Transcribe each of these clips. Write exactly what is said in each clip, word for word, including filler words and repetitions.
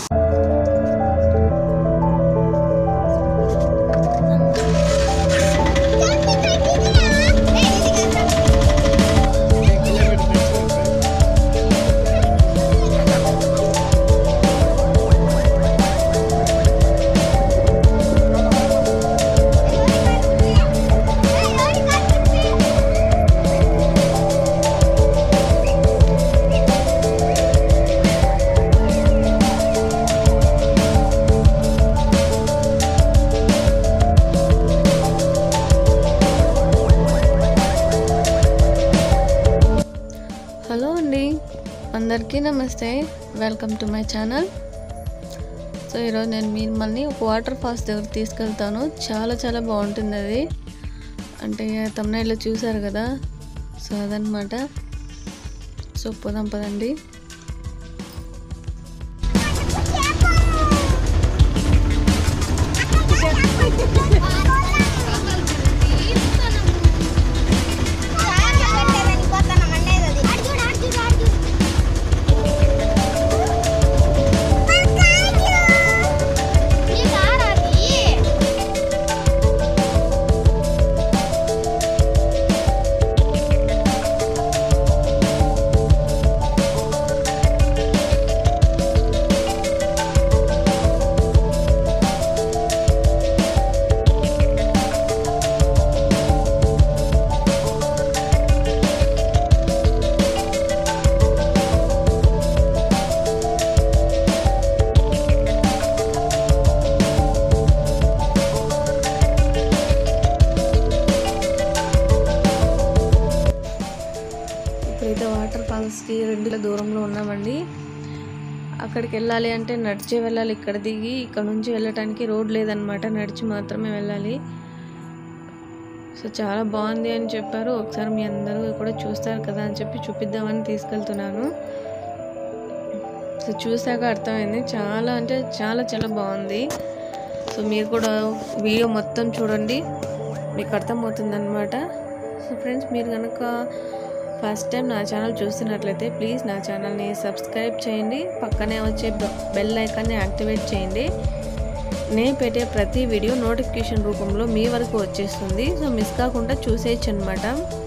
అందరికీ నమస్తే, welcome to my channel. So ఈరోజు నేను మిమ్మల్ని ఒక వాటర్ ఫాల్స్ దగ్గర తీసుకెళ్తాను. చాలా చాలా బాగుంటుంది అది. అంటే తమ్నైల్లో చూసారు కదా, సో అదనమాట. సో పోదాం పదండి. ఇప్పుడైతే వాటర్ ఫాల్స్కి రెండు దూరంలో ఉన్నామండి. అక్కడికి వెళ్ళాలి అంటే నడిచే వెళ్ళాలి. ఇక్కడ దిగి ఇక్కడ నుంచి వెళ్ళటానికి రోడ్ లేదనమాట, నడిచి మాత్రమే వెళ్ళాలి. సో చాలా బాగుంది అని చెప్పారు. ఒకసారి మీ అందరూ కూడా చూస్తారు కదా అని చెప్పి చూపిద్దామని తీసుకెళ్తున్నాను. సో చూసాక అర్థమైంది, చాలా అంటే చాలా చాలా బాగుంది. సో మీరు కూడా వీడియో మొత్తం చూడండి, మీకు అర్థమవుతుంది అనమాట. సో ఫ్రెండ్స్, మీరు కనుక ఫస్ట్ టైం నా ఛానల్ చూస్తున్నట్లయితే ప్లీజ్ నా ఛానల్ని సబ్స్క్రైబ్ చేయండి. పక్కనే వచ్చే బెల్ ఐకాన్ని యాక్టివేట్ చేయండి. నేను పెట్టే ప్రతి వీడియో నోటిఫికేషన్ రూపంలో మీ వరకు వచ్చేస్తుంది. సో మిస్ కాకుండా చూసేయచ్చు అనమాట.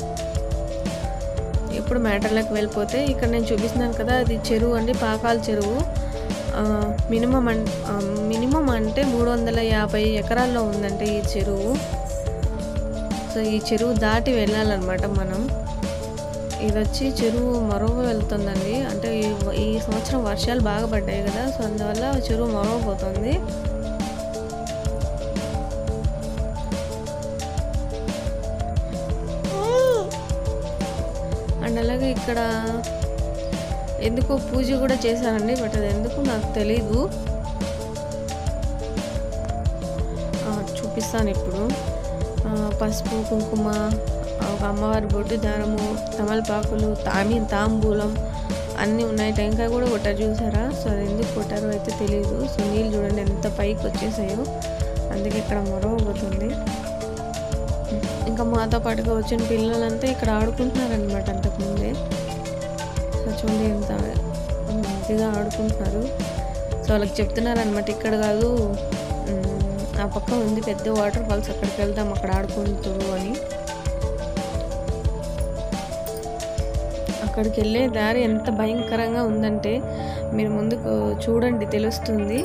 ఇప్పుడు మ్యాటర్లోకి వెళ్ళిపోతే, ఇక్కడ నేను చూపిస్తున్నాను కదా, అది చెరువు అండి, పాకాల చెరువు. మినిమం అన్ మినిమం అంటే మూడు వందల యాభై ఎకరాల్లో ఉందంటే ఈ చెరువు. సో ఈ చెరువు దాటి వెళ్ళాలన్నమాట మనం. ఇది వచ్చి చెరువు మరో వెళ్తుందండి. అంటే ఈ సంవత్సరం వర్షాలు బాగా పడ్డాయి కదా, సో అందువల్ల చెరువు మరవపోతుంది. అండ్ అలాగే ఇక్కడ ఎందుకో పూజ కూడా చేశారండి, బట్ అది ఎందుకు నాకు తెలీదు. చూపిస్తాను ఇప్పుడు. పసుపు, కుంకుమ, ఒక అమ్మవారి బొట్టు, దారము, తమలపాకులు, తామి తాంబూలం అన్నీ ఉన్నాయి. టెంకాయ కూడా కొట్టారు, చూసారా? సో అది ఎందుకు కొట్టారో అయితే తెలియదు. సో నీళ్ళు చూడండి ఎంత పైకి వచ్చేసాయో, అందుకే ఇక్కడ మరవబోతుంది. ఇంకా మాతో పాటుగా వచ్చిన పిల్లలంతా ఇక్కడ ఆడుకుంటున్నారనమాట అంతకుముందే. సో చూడండి ఎంత మంచిగా ఆడుకుంటున్నారు. సో వాళ్ళకి చెప్తున్నారనమాట, ఇక్కడ కాదు ఆ పక్క ఉంది పెద్ద వాటర్ ఫాల్స్, అక్కడికి వెళ్దాం, అక్కడ ఆడుకుంటారు అని. అక్కడికి వెళ్ళే దారి ఎంత భయంకరంగా ఉందంటే మీరు ముందుకు చూడండి, తెలుస్తుంది.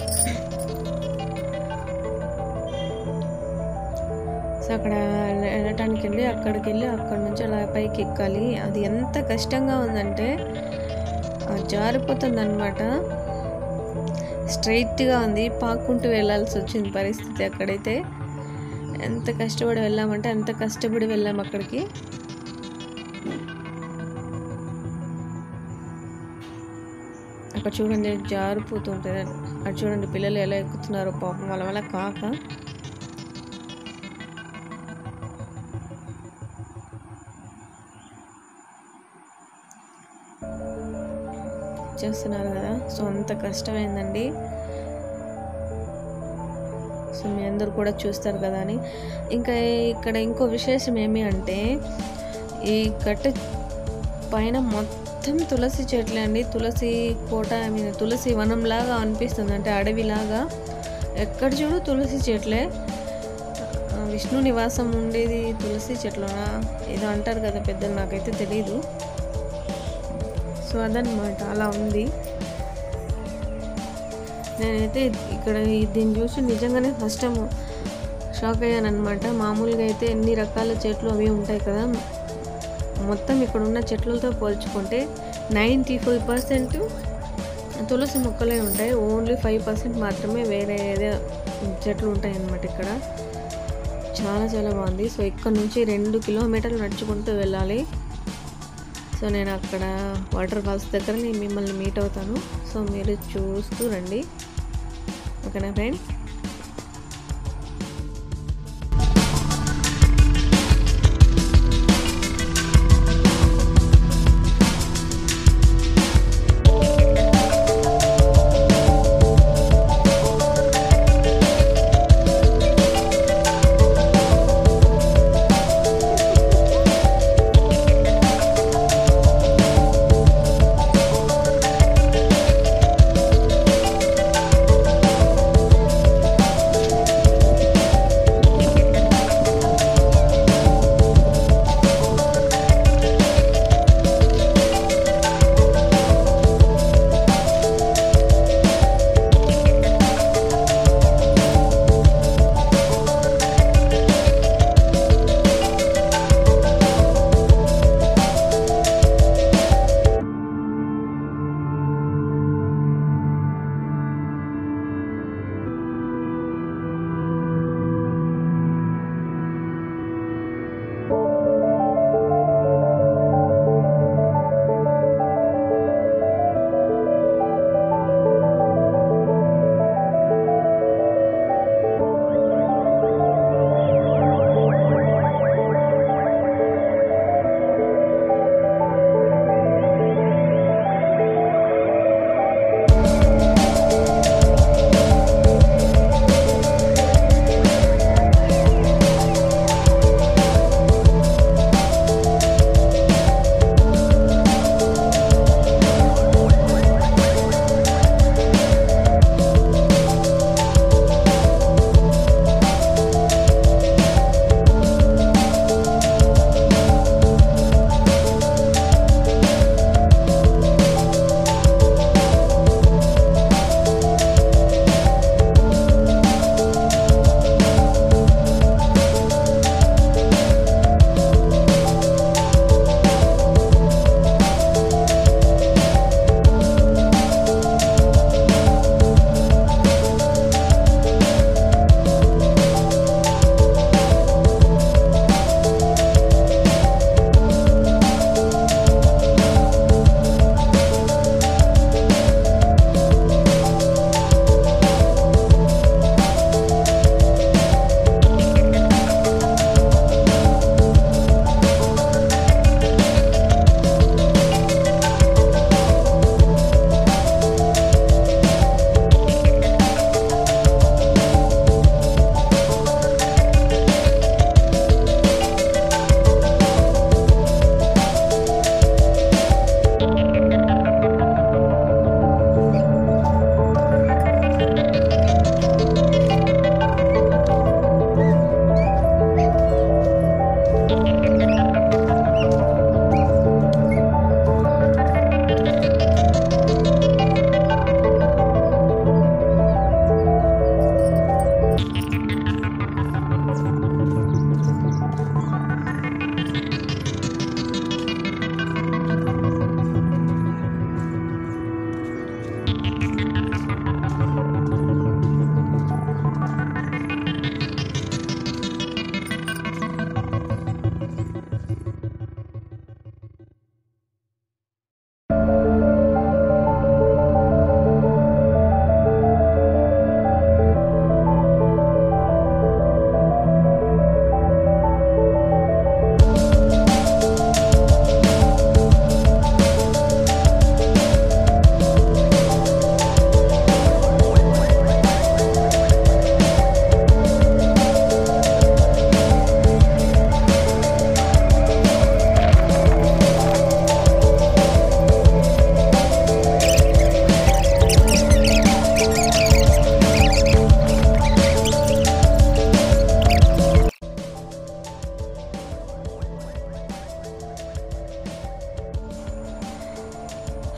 సో అక్కడ వెళ్ళటానికి వెళ్ళి అక్కడికి వెళ్ళి అక్కడ నుంచి అలా పైకి ఎక్కాలి. అది ఎంత కష్టంగా ఉందంటే జారిపోతుంది అనమాట. స్ట్రైట్గా ఉంది, పాక్కుంటూ వెళ్ళాల్సి వచ్చింది పరిస్థితి. అక్కడైతే ఎంత కష్టపడి వెళ్ళామంటే అంత కష్టపడి వెళ్ళాము అక్కడికి. అక్కడ చూడండి జారిపోతుంటుంది. అక్కడ చూడండి పిల్లలు ఎలా ఎక్కుతున్నారో పాపం, వాళ్ళ వల్ల కాక. చేస్తున్నారు కదా, సో అంత కష్టమైందండి. సో మీ అందరూ కూడా చూస్తారు కదా అని. ఇంకా ఇక్కడ ఇంకో విశేషం ఏమి అంటే, ఈ గట్ట పైన మొత్తం తులసి చెట్లే అండి. తులసి కోట ఐ మీన్ తులసి వనంలాగా అనిపిస్తుంది, అంటే అడవిలాగా. ఎక్కడ చూడు తులసి చెట్లే. విష్ణు నివాసం ఉండేది తులసి చెట్లనా ఏదో అంటారు కదా పెద్ద, నాకైతే తెలీదు. సో అదనమాట, అలా ఉంది. నేనైతే ఇక్కడ దీన్ని చూసి నిజంగానే ఫస్ట్ టైం షాక్ అయ్యాను అనమాట. మామూలుగా అయితే ఎన్ని రకాల చెట్లు అవి ఉంటాయి కదా, మొత్తం ఇక్కడ ఉన్న చెట్లతో పోల్చుకుంటే నైంటీ ఫైవ్ పర్సెంట్ తులసి మొక్కలే ఉంటాయి. ఓన్లీ ఫైవ్ పర్సెంట్ మాత్రమే వేరే ఏదో చెట్లు ఉంటాయి అన్నమాట ఇక్కడ. చాలా చాలా బాగుంది. సో ఇక్కడ నుంచి రెండు కిలోమీటర్లు నడుచుకుంటూ వెళ్ళాలి. సో నేను అక్కడ వాటర్ ఫాల్స్ దగ్గర నేను మిమ్మల్ని మీట్ అవుతాను. సో మీరు చూస్తూ రండి, ఓకేనా ఫ్రెండ్స్.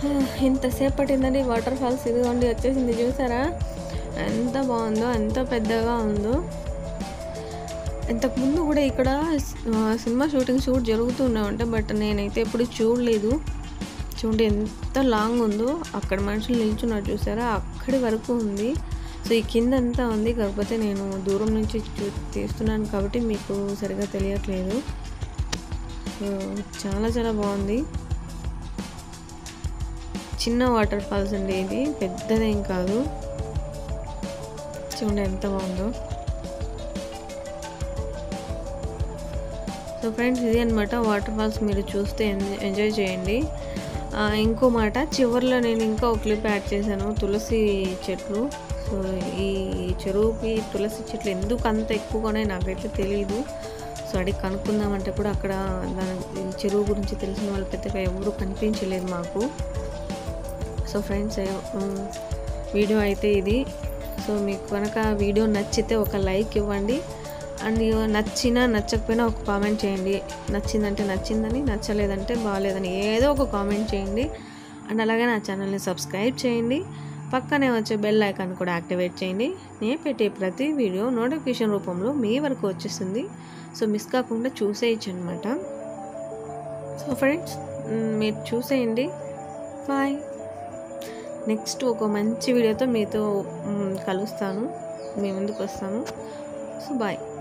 ఇంతసేపు పట్టిందండి వాటర్ ఫాల్స్. ఇదిగోండి వచ్చేసింది, చూసారా ఎంత బాగుందో, ఎంత పెద్దగా ఉందో. ఇంతకుముందు కూడా ఇక్కడ సినిమా షూటింగ్ షూట్ జరుగుతున్నాయంట, బట్ నేనైతే ఎప్పుడు చూడలేదు. చూడండి ఎంత లాంగ్ ఉందో, అక్కడ మనుషులు నిల్చున్నారు చూసారా, అక్కడి వరకు ఉంది. సో ఈ కింద అంతా ఉంది, కాకపోతే నేను దూరం నుంచి చూ తీస్తున్నాను కాబట్టి మీకు సరిగా తెలియట్లేదు. సో చాలా చాలా బాగుంది. చిన్న వాటర్ ఫాల్స్ అండి, ఇది పెద్దదేం కాదు. చూడండి ఎంత బాగుందో. సో ఫ్రెండ్స్, ఇది అనమాట వాటర్ ఫాల్స్. మీరు చూస్తే ఎంజాయ్ చేయండి. ఇంకో మాట, చివరిలో నేను ఇంకా ఒక క్లిప్ యాడ్ చేశాను, తులసి చెట్లు. సో ఈ చెరువుకి తులసి చెట్లు ఎందుకు అంత ఎక్కువగానే నాకైతే తెలియదు. సో అడిగి కనుక్కుందామంటే కూడా అక్కడ దాని చెరువు గురించి తెలిసిన వాళ్ళు పెద్దగా ఎవరు కనిపించలేదు మాకు. సో ఫ్రెండ్స్, వీడియో అయితే ఇది. సో మీకు కనుక వీడియో నచ్చితే ఒక లైక్ ఇవ్వండి, అండ్ నచ్చినా నచ్చకపోయినా ఒక కామెంట్ చేయండి. నచ్చిందంటే నచ్చిందని, నచ్చలేదంటే బాగాలేదని ఏదో ఒక కామెంట్ చేయండి. అండ్ అలాగే నా ఛానల్ని సబ్స్క్రైబ్ చేయండి. పక్కనే వచ్చే బెల్ ఐకాన్ కూడా యాక్టివేట్ చేయండి. నేను పెట్టే ప్రతి వీడియో నోటిఫికేషన్ రూపంలో మీ వరకు వచ్చేస్తుంది. సో మిస్ కాకుండా చూసేయచ్చు అనమాట. సో ఫ్రెండ్స్, మీరు చూసేయండి. బాయ్. నెక్స్ట్ ఒక మంచి వీడియోతో మీతో కలుస్తాను, మీ ముందుకు వస్తాను. So bye.